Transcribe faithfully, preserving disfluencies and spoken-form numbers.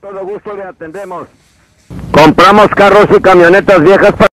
todo gusto le atendemos. Compramos carros y camionetas viejas para